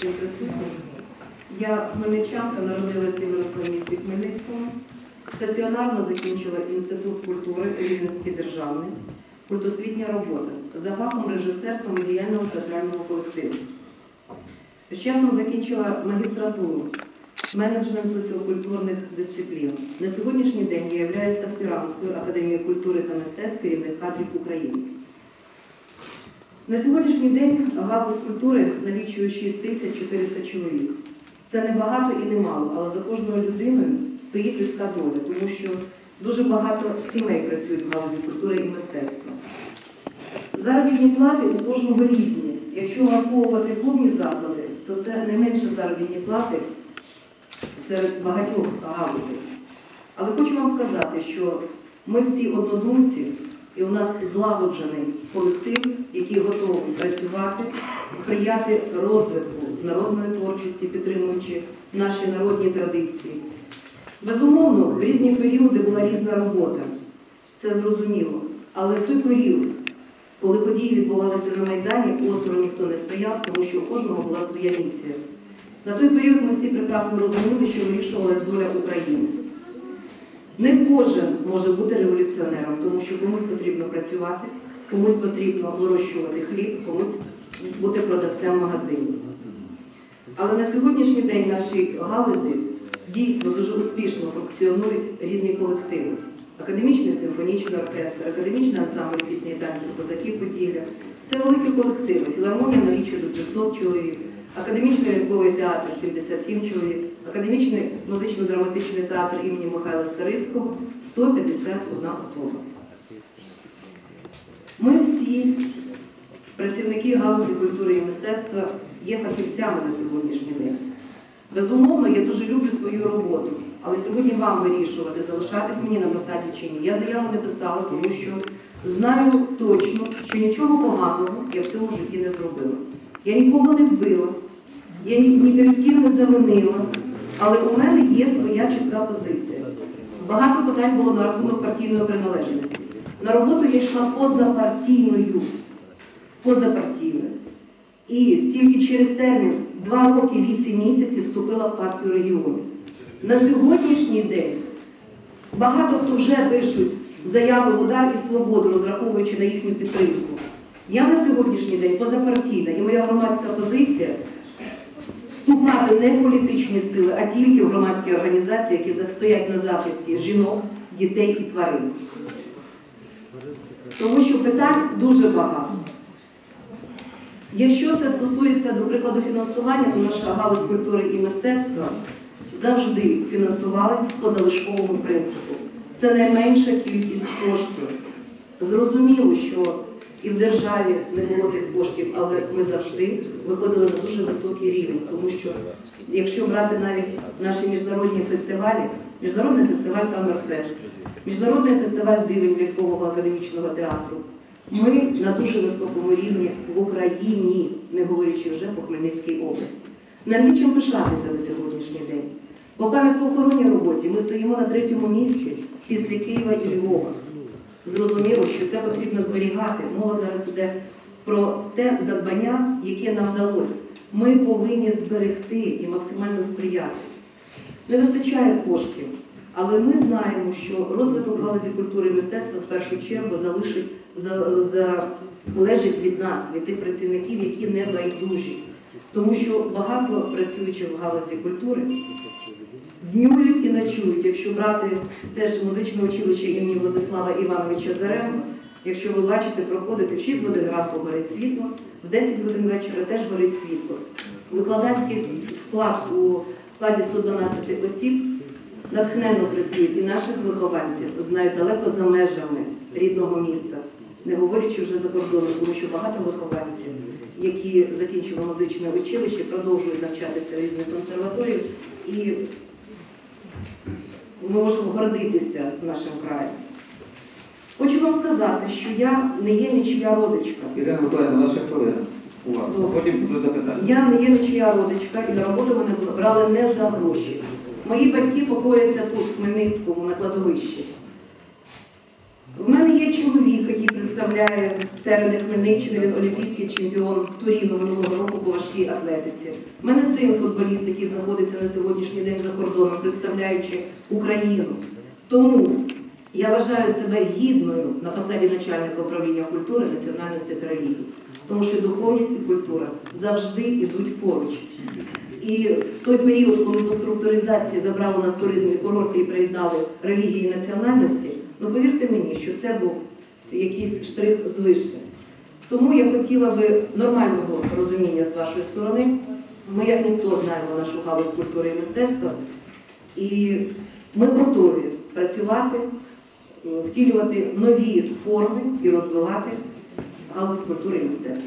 всім присутнім. Я хмельничанка, народилася і виросла в місті Хмельницькому. Стаціонарно закінчила Інститут культури Рівненський державний, культосвітня робота, за фахом режисерства медіального театрального колективу. З часом закінчила магістратуру, менеджмент соціокультурних дисциплін. На сьогоднішній день я являюсь аспіранткою Академії культури та мистецтв керівних кадрів України. На сьогоднішній день галузь культури налічує 6400 чоловік. Це не багато і не мало, але за кожною людиною стоїть людська доля, тому що дуже багато сімей працюють в галузі культури і мистецтва. Заробітні плати у кожного різні. Якщо враховувати клубні заклади, то це не менше заробітні плати серед багатьох галузей. Але хочу вам сказати, що ми всі однодумці, і у нас злагоджений колектив, який готовий працювати, сприяти розвитку народної творчості, підтримуючи наші народні традиції. Безумовно, в різні періоди була різна робота, це зрозуміло. Але в той період, коли події відбувалися на Майдані, осторонь ніхто не стояв, тому що у кожного була своя місія. На той період ми всі прекрасно розуміли, що вирішувалась доля України. Не кожен може бути революціонером, тому що комусь потрібно працювати, комусь потрібно вирощувати хліб, комусь бути продавцем в магазині. Але на сьогоднішній день в нашій галузі дійсно дуже успішно функціонують різні колективи. Академічний симфонічний оркестр, академічний ансамбль пісні і танцю «Козаки Поділля». Це великі колективи. Філармонія налічує до 300 чоловік, академічний ляльковий театр 77 чоловік, академічний музично-драматичний театр імені Михайла Старицького 151 особа. Ми всі, працівники галузі культури і мистецтва, є фахівцями на сьогоднішній день. Безумовно, я дуже люблю свою роботу, але сьогодні вам вирішувати, залишатись мені на посаді чи ні. Я заяву не писала, тому що знаю точно, що нічого поганого я в цьому житті не зробила. Я нікого не вбила, я ні перед ким не завинила, але у мене є своя чітка позиція. Багато питань було на рахунок партійної приналежності. На роботу я йшла позапартійною. І тільки через термін 2 роки 8 місяців вступила в партію регіонів. На сьогоднішній день багато хто вже пишуть заяви в «Удар» і «Свободу», розраховуючи на їхню підтримку. Я на сьогоднішній день позапартійна, і моя громадська позиція вступати не в політичні сили, а тільки в громадські організації, які стоять на захисті жінок, дітей і тварин. Тому що питань дуже багато. Якщо це стосується, до прикладу, фінансування, то наша галузь культури і мистецтва завжди фінансувалась по залишковому принципу. Це найменша кількість коштів. Зрозуміло, що і в державі не було тих коштів, але ми завжди виходили на дуже високий рівень, тому що, якщо брати навіть наші міжнародні фестивалі, Міжнародний фестиваль «Камерфест», Міжнародний фестиваль дивень лялькового академічного театру, ми на дуже високому рівні в Україні, не говорячи вже по Хмельницькій області. Нам нічим пишатися на сьогоднішній день. По пам'ятко-охоронній роботі ми стоїмо на 3-му місці після Києва і Львова. Зрозуміло, що це потрібно зберігати. Мова зараз йде про те задбання, яке нам вдалося. Ми повинні зберегти і максимально сприяти. Не вистачає коштів, але ми знаємо, що розвиток галузі культури і мистецтва в першу чергу залежить від нас, від тих працівників, які не байдужі. Тому що багато працюючих в галузі культури днюють і ночують. Якщо брати теж музичне училище імені Владислава Івановича Заремба, якщо ви бачите, проходите в 6 годин ранку горить світло, в 10 годин вечора теж горить світло. Викладацький склад у складі 112 осіб натхненно працює і наших вихованців знають далеко за межами рідного міста, не говорячи вже за кордоном, тому що багато вихованців, які закінчили музичне училище, продовжують навчатися в різних консерваторіях, і ми можемо гордитися нашим краєм. Хочу вам сказати, що я не є нічия родичка. Ірина Миколаївна, ваша хвилина. Потім буду запитати. Я не є нічия родичка, і на роботу мене брали не за гроші. Мої батьки покояться тут, в Хмельницькому, на кладовищі. В мене є чоловік, який представляє середи Хмельниччини, він олімпійський чемпіон Туріну минулого року по важкій атлетиці. У мене син футболіст, який знаходиться на сьогоднішній день за кордоном, представляючи Україну. Тому я вважаю себе гідною на посаді начальника управління культури, національності та релігії. Тому що духовність і культура завжди йдуть поруч. І в той період, коли до структуризації забрали нас туризм і курорти і приєднали релігії і національності, ну повірте мені, що це був якийсь штрих з вишки. Тому я хотіла би нормального розуміння з вашої сторони. Ми, як ніхто, знаємо нашу галузь культури і мистецтва. І ми готові працювати, втілювати нові форми і розвивати галузь культури і мистецтва.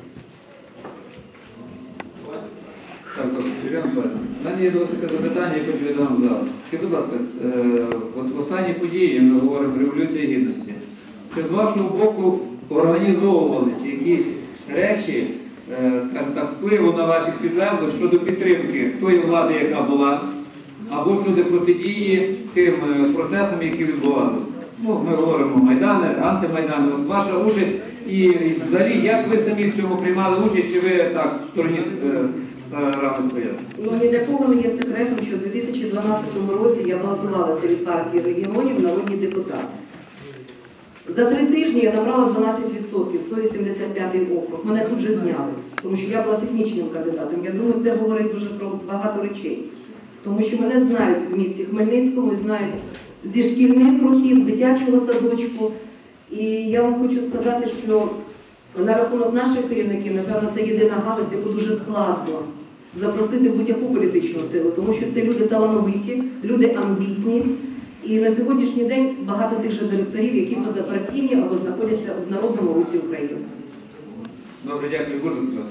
Так, Юрій Анатолійович, в мене є до вас таке запитання, яке хочу віддам зараз. Скажіть, будь ласка, от в останні події, ми говоримо Революції Гідності, чи з вашого боку організовувалися якісь речі, скажімо так, впливу на ваших підлеглих щодо підтримки тої влади, яка була, або щодо протидії тим процесам, які відбувалися? Ну, ми говоримо Майдани, антимайдани, от ваша участь і взагалі, як ви самі в цьому приймали участь, чи ви так в стороні рано стояли? Ну, ні для кого не є секретом, що у 2012 році я балотувалася від партії регіонів в народні депутати. За 3 тижні я набрала 12%, 185 округ. Мене тут же зняли, тому що я була технічним кандидатом. Я думаю, це говорить дуже про багато речей. Тому що мене знають в місті Хмельницькому, знають зі шкільних років, з дитячого садочку. І я вам хочу сказати, що на рахунок наших керівників, напевно, це єдина галузь, яку дуже складно запросити будь-яку політичну силу, тому що це люди талановиті, люди амбітні. І на сьогоднішній день багато тих же директорів, які позапартійні або знаходяться в народному русі України. Добре, дякую. Будь ласка.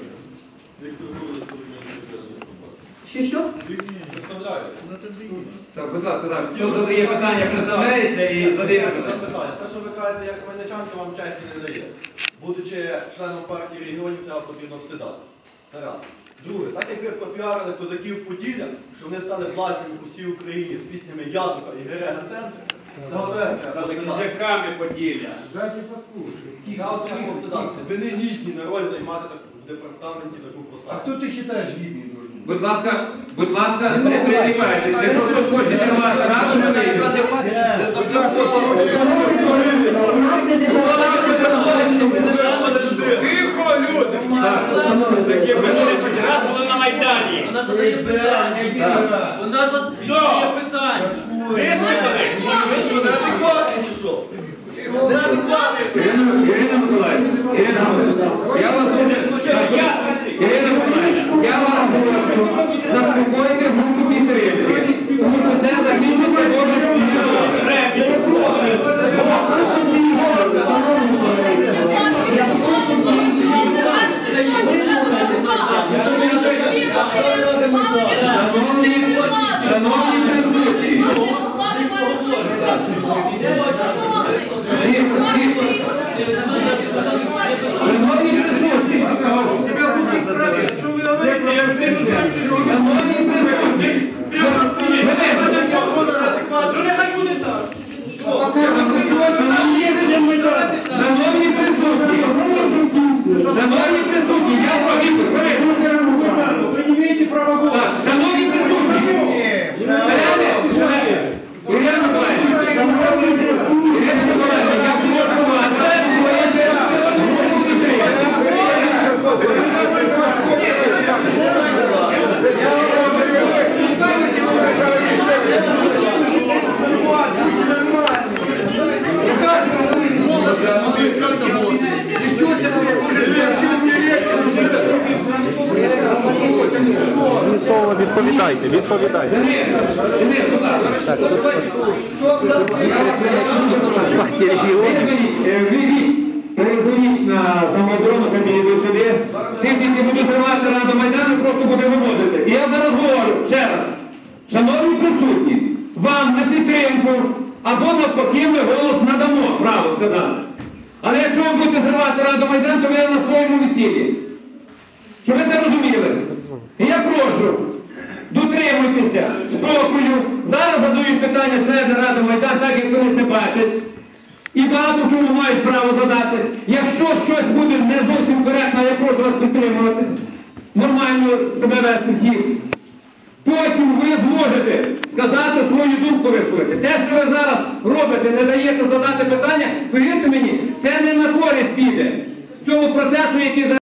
Що? Так, будь ласка, так. Хто задає питання, представляється і задає питання. Те, що ви кажете, як хмельничанка, вам честі не дає. Будучи членом партії регіонів, цього потрібно встидати. Це раз. Друге, так як ви попіарили козаків Поділля, що вони стали власними у всій Україні з піснями Ядука і Герена центру, це одне Козаками Поділля. Цього треба встидати. Ви не гідні на роль займати в департаменті таку посаду. А хто ти вважаєш гідним? Будь ласка, не перебивайте. Якщо хтось хоче тривати раду, не вийде. Тихо, люди! Раз були на Майдані. Вона задає питання. Вона задає питання. Ви що, неадекватні чи що? Ірина Миколаївна, я вас дуже Ірина Миколаївна, я вас прошу заспокоїти групу підтримки, тому що це закінчиться дуже шановні присутні, шановні присутні, шановні присутні, я прошу, Ви не маєте права голосу. шановні присутні, Ірина Миколаївна, я прошу вас, Відповідайте. Партія регіонів. Перезвоніть на самооборону кабінету сюди. Всі, які будуть тривати Раду Майдану, просто буде виводити. І я зараз говорю ще раз. Шановні присутні, вам на підтримку або навпаки ми голос надамо, право сказати. Але якщо ви будете зривати Раду Майдану, то ви на своєму весіллі. Щоб ви це розуміли. І я прошу, дотримуйтеся спокою. Зараз задають питання члени Ради Майдану, так як вони це бачать. І багато в чому мають право задати. Якщо щось буде не зовсім коректно, я прошу вас підтримувати. Нормально себе вести всіх. Потім ви зможете сказати свою думку висловити. Те, що ви зараз робите, не даєте задати питання, повірте мені, це не на користь піде. В цьому процесу, який зараз